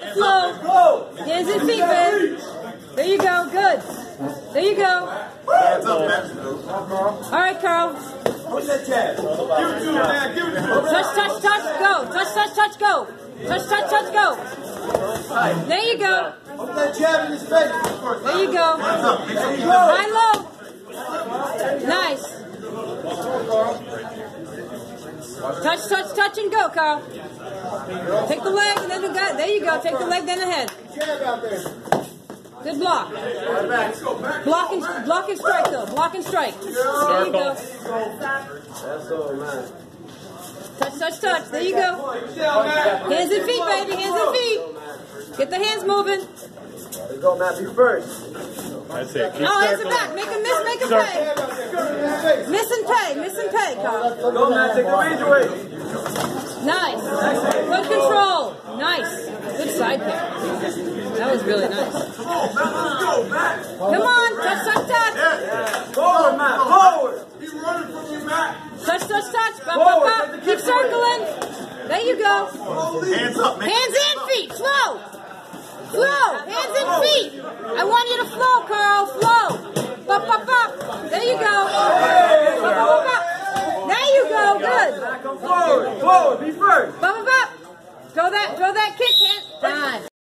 Flow. Hands and feet, man. There you go. Good. There you go. All right, Carl. What's that jab? Give it to him, man. Give it to him. Touch, touch, touch, go. Touch, touch, touch, go. Touch, touch, touch, go. There you go. Put that jab in his face. There you go. There you go. High, low. Nice. Touch, touch, touch, and go, Carl. Take the leg, and then the guy. There you go. Take the leg, then the head. Jab out there. Good block. Block and strike, though. Block and strike. There you go. That's all, man. Touch, touch, touch. There you go. Hands and feet, baby. Hands and feet. Get the hands moving. Let's go, Matt. Be first. That's it. Keep Oh, hands and circling. back. Make him miss, make him pay. Miss and pay. Miss and pay, Carl. Go, Matt. Take the range away. Nice. Good control. Nice. Good side kick. That was really nice. Come on, Matt. Let's go, Matt. Come on. Touch, touch, touch. Forward, Matt. Forward. He's running from you, Matt. Touch, touch, touch. Bop, bop, bop. Keep circling. There you go. Hands up, man. Hands and feet. Flow. Flow. Hands and feet. I want you to flow, Carl. Flow. Bop, bop, bop. There you go. Bop, bop, bop, bop. There you go. Good. Come forward. Forward. Be first. Bop, bop, bop. Throw that kick. Time.